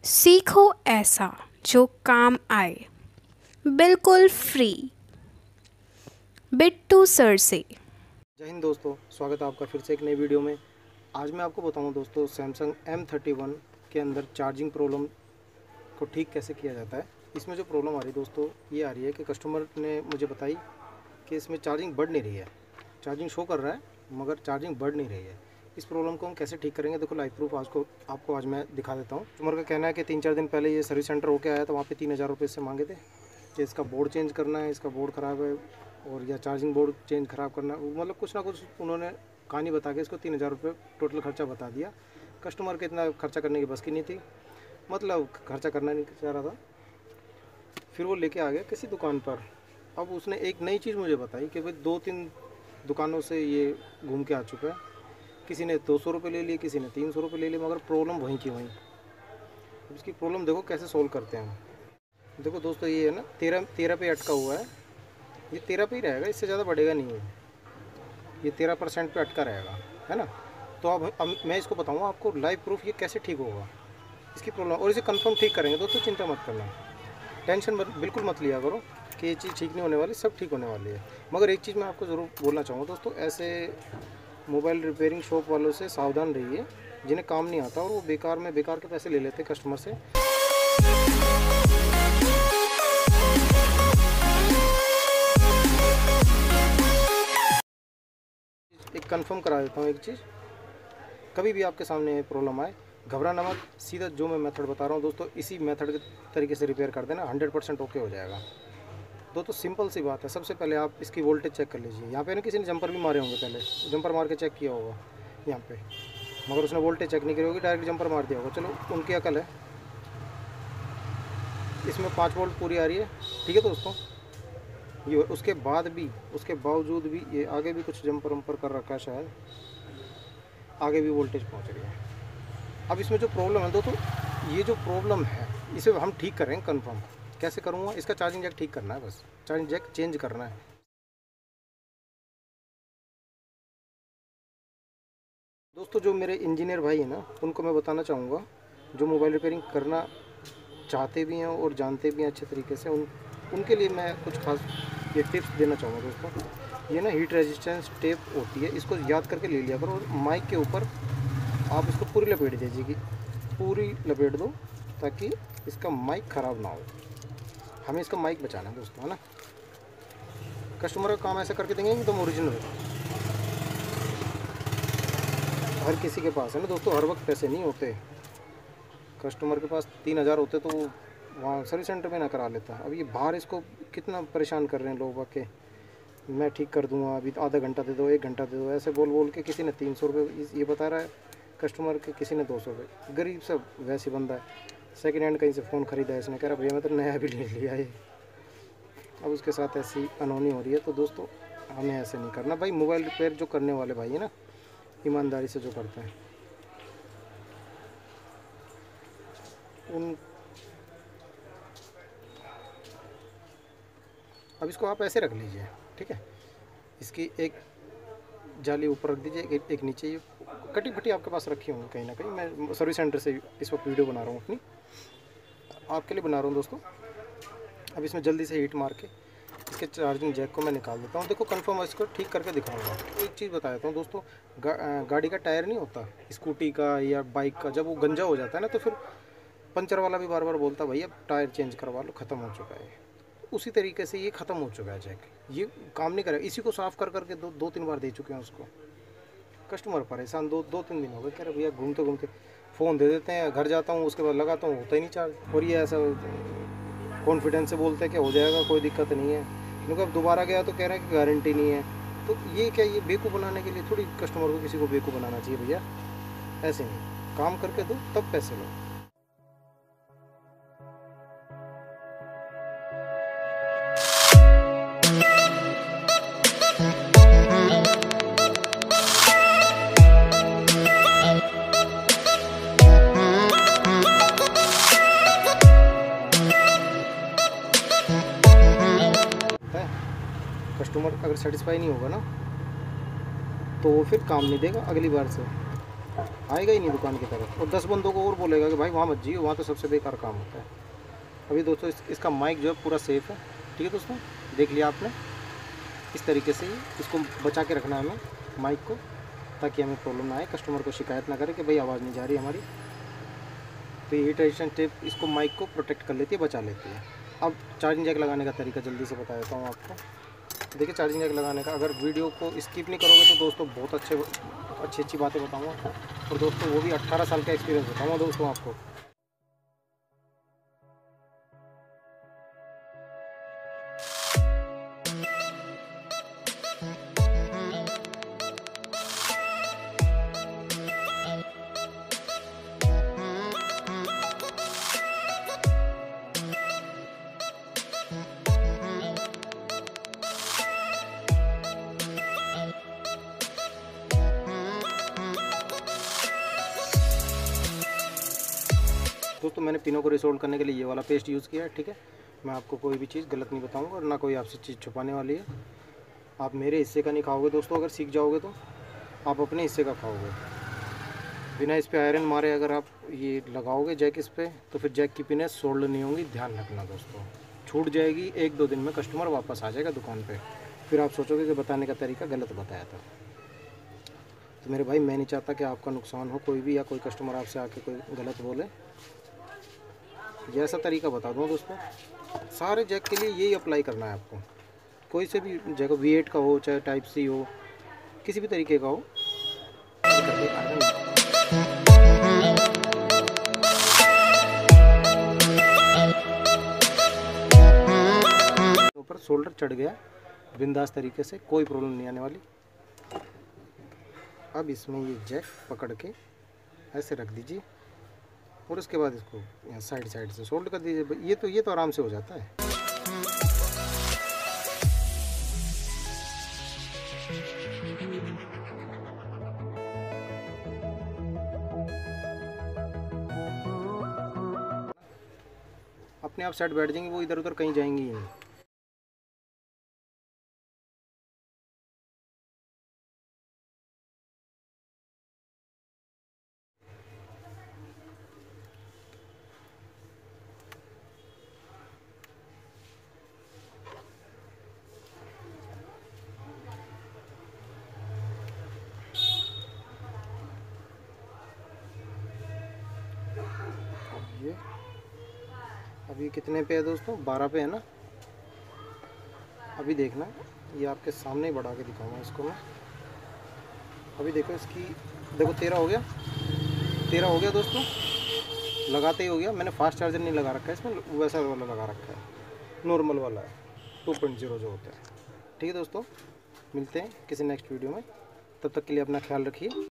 सीखो ऐसा जो काम आए, बिल्कुल फ्री। बिट्टू सर से। जय हिंद दोस्तों, स्वागत है आपका फिर से एक नई वीडियो में। आज मैं आपको बताऊं दोस्तों, सैमसंग M31 के अंदर चार्जिंग प्रॉब्लम को ठीक कैसे किया जाता है। इसमें जो प्रॉब्लम आ रही है दोस्तों, ये आ रही है कि कस्टमर ने मुझे बताई कि इसमें चार्जिंग बढ़ नहीं रही है। चार्जिंग शो कर रहा है मगर चार्जिंग बढ़ नहीं रही है। इस प्रॉब्लम को हम कैसे ठीक करेंगे, देखो लाइव प्रूफ आपको आज मैं दिखा देता हूँ। कस्टमर का कहना है कि 3-4 दिन पहले ये सर्विस सेंटर होकर आया तो वहाँ पे 3,000 रुपये इससे मांगे थे कि इसका बोर्ड चेंज करना है, इसका बोर्ड ख़राब है और या चार्जिंग बोर्ड चेंज ख़राब करना है। मतलब कुछ ना कुछ उन्होंने कहानी बता के इसको 3,000 रुपये टोटल खर्चा बता दिया। कस्टमर के इतना खर्चा करने की बस की नहीं थी, मतलब खर्चा करना नहीं चाह रहा था। फिर वो लेके आ गया किसी दुकान पर। अब उसने एक नई चीज़ मुझे बताई कि भाई 2-3 दुकानों से ये घूम के आ चुका है। किसी ने 200 रुपये ले लिए, किसी ने 300 रुपये ले लिए, मगर प्रॉब्लम वहीं की वहीं। अब इसकी प्रॉब्लम देखो कैसे सोल्व करते हैं हम। देखो दोस्तों, ये है ना 13 पे अटका हुआ है। ये 13 पे ही रहेगा, इससे ज़्यादा बढ़ेगा नहीं है। ये 13% पे अटका रहेगा, है ना। तो अब मैं इसको बताऊँगा आपको लाइव प्रूफ ये कैसे ठीक होगा इसकी प्रॉब्लम, और इसे कंफर्म ठीक करेंगे। दोस्तों चिंता मत करना, टेंशन बिल्कुल मत लिया करो कि ये चीज़ ठीक नहीं होने वाली, सब ठीक होने वाली है। मगर एक चीज़ मैं आपको ज़रूर बोलना चाहूँगा दोस्तों, ऐसे मोबाइल रिपेयरिंग शॉप वालों से सावधान रहिए जिन्हें काम नहीं आता और वो बेकार के पैसे ले लेते हैं कस्टमर से। एक कंफर्म करा देता हूँ एक चीज़, कभी भी आपके सामने प्रॉब्लम आए घबराना मत। सीधा जो मैं मेथड बता रहा हूँ दोस्तों, इसी मेथड के तरीके से रिपेयर कर देना, 100% ओके हो जाएगा। दोस्तों सिंपल सी बात है, सबसे पहले आप इसकी वोल्टेज चेक कर लीजिए। यहाँ पे ना किसी ने जंपर भी मारे होंगे, पहले जंपर मार के चेक किया होगा यहाँ पे, मगर उसने वोल्टेज चेक नहीं करी होगी, डायरेक्ट जंपर मार दिया होगा। चलो उनकी अकल है। इसमें 5 वोल्ट पूरी आ रही है, ठीक है दोस्तों। ये उसके बावजूद भी ये आगे भी कुछ जंपर वंपर कर रखा है शायद, आगे भी वोल्टेज पहुँच रही है। अब इसमें जो प्रॉब्लम है दोस्तों, ये जो प्रॉब्लम है इसे हम ठीक करेंगे कंफर्म। कैसे करूँगा, इसका चार्जिंग जैक ठीक करना है, बस चार्जिंग जैक चेंज करना है। दोस्तों जो मेरे इंजीनियर भाई हैं ना, उनको मैं बताना चाहूँगा, जो मोबाइल रिपेयरिंग करना चाहते भी हैं और जानते भी हैं अच्छे तरीके से, उनके लिए मैं कुछ खास ये टिप्स देना चाहूँगा दोस्तों। ये ना हीट रेजिस्टेंस टेप होती है, इसको याद करके ले लिया करो और माइक के ऊपर आप इसको पूरी लपेट दीजिए, पूरी लपेट दो ताकि इसका माइक ख़राब ना हो। हमें इसका माइक बचाना है दोस्तों, है ना। कस्टमर का काम ऐसा करके देंगे एकदम ओरिजिनल। हर किसी के पास है ना दोस्तों, हर वक्त पैसे नहीं होते। कस्टमर के पास 3,000 होते तो वो वहाँ सर्विस सेंटर में ना करा लेता। अब ये बाहर इसको कितना परेशान कर रहे हैं लोग आके, मैं ठीक कर दूंगा, अभी आधा घंटा दे दो, 1 घंटा दे दो, ऐसे बोल के किसी ने 300 रुपये ये बता रहा है कस्टमर के, किसी ने 200 रुपये। गरीब सब वैसे बंदा है, सेकेंड हैंड कहीं से फ़ोन ख़रीदा है इसने, कह रहा भैया मैं तो नया भी ले लिया है। अब उसके साथ ऐसी अनहोनी हो रही है। तो दोस्तों हमें ऐसे नहीं करना भाई। मोबाइल रिपेयर जो करने वाले भाई है ना, ईमानदारी से जो करते हैं, उन अब इसको आप ऐसे रख लीजिए, ठीक है। इसकी एक जाली ऊपर रख दीजिए, एक नीचे। ये कटी फटी आपके पास रखी होंगी कहीं ना कहीं। मैं सर्विस सेंटर से इस वक्त वीडियो बना रहा हूँ, अपनी आपके लिए बना रहा हूँ दोस्तों। अब इसमें जल्दी से हीट मार के इसके चार्जिंग जैक को मैं निकाल देता हूँ। देखो कंफर्म इसको ठीक करके दिखाऊंगा। एक चीज़ बता देता हूँ दोस्तों, गाड़ी का टायर नहीं होता, स्कूटी का या बाइक का, जब वो गंजा हो जाता है ना तो फिर पंचर वाला भी बार बार बोलता भैया टायर चेंज करवा लो, ख़त्म हो चुका है। उसी तरीके से ये ख़त्म हो चुका है जैक, ये काम नहीं करेगा। इसी को साफ़ करके 2-3 बार दे चुके हैं उसको। कस्टमर परेशान, 2-3 दिन हो गए, कह रहे भैया घूमते घूमते फ़ोन दे देते हैं, घर जाता हूँ उसके बाद लगाता हूँ, होता ही नहीं चार्ज। और ये ऐसा कॉन्फिडेंस से बोलते हैं कि हो जाएगा, कोई दिक्कत नहीं है, क्योंकि अब दोबारा गया तो कह रहे हैं कि गारंटी नहीं है। तो ये क्या, ये बेवकूफ़ बनाने के लिए थोड़ी कस्टमर को किसी को बेवकूफ़ बनाना चाहिए भैया। ऐसे नहीं, काम करके दो तब पैसे लो। कस्टमर अगर सेटिस्फाई नहीं होगा ना तो वो फिर काम नहीं देगा अगली बार से। आएगा ही नहीं दुकान की तरफ, और 10 बंदों को और बोलेगा कि भाई वहाँ मत जाइए, वहाँ तो सबसे बेकार काम होता है। अभी दोस्तों इसका माइक जो है पूरा सेफ़ है, ठीक है दोस्तों, देख लिया आपने। इस तरीके से ही इसको बचा के रखना है हमें माइक को, ताकि हमें प्रॉब्लम ना आए, कस्टमर को शिकायत ना करे कि भाई आवाज़ नहीं जा रही हमारी। तो ये ट्रेडिशनल टेप इसको माइक को प्रोटेक्ट कर लेती है, बचा लेती है। अब चार्जिंग जैक लगाने का तरीका जल्दी से बता देता हूँ आपको। देखिए चार्जिंग जैक लगाने का, अगर वीडियो को स्किप नहीं करोगे तो दोस्तों बहुत अच्छी बातें बताऊँगा, और दोस्तों वो भी 18 साल का एक्सपीरियंस बताऊँगा दोस्तों आपको। दोस्तों मैंने पिनों को रिसोल्व करने के लिए ये वाला पेस्ट यूज़ किया है, ठीक है। मैं आपको कोई भी चीज़ गलत नहीं बताऊंगा, और ना कोई आपसे चीज़ छुपाने वाली है। आप मेरे हिस्से का नहीं खाओगे दोस्तों, अगर सीख जाओगे तो आप अपने हिस्से का खाओगे। बिना इस पर आयरन मारे अगर आप ये लगाओगे जैक इस पर, तो फिर जैक की पिनें सोल्ड नहीं होंगी, ध्यान रखना दोस्तों। छूट जाएगी, 1-2 दिन में कस्टमर वापस आ जाएगा दुकान पर, फिर आप सोचोगे कि बताने का तरीका गलत बताया था। तो मेरे भाई मैं नहीं चाहता कि आपका नुकसान हो, कोई भी, या कोई कस्टमर आपसे आके कोई गलत बोले। ये ऐसा तरीका बता दूँ दोस्तों, सारे जैक के लिए यही अप्लाई करना है आपको। कोई से भी जैक V8 का हो, चाहे टाइप C हो, किसी भी तरीके का हो, ऊपर शोल्डर चढ़ गया बिंदास तरीके से, कोई प्रॉब्लम नहीं आने वाली। अब इसमें ये जैक पकड़ के ऐसे रख दीजिए, और उसके बाद इसको यहाँ साइड से सोल्ड कर दीजिए। ये तो आराम से हो जाता है। अपने आप साइड बैठ जाएंगे, वो इधर उधर कहीं जाएंगी ही नहीं। ये अभी कितने पे है दोस्तों? 12 पे है ना। अभी देखना, ये आपके सामने ही बढ़ा के दिखाऊंगा इसको मैं। अभी देखो इसकी, देखो 13 हो गया, 13 हो गया दोस्तों, लगाते ही हो गया। मैंने फास्ट चार्जर नहीं लगा रखा है इसमें, वैसा वाला लगा रखा है, नॉर्मल वाला है, 2.0 जो होता है। ठीक है दोस्तों, मिलते हैं किसी नेक्स्ट वीडियो में, तब तक के लिए अपना ख्याल रखिए।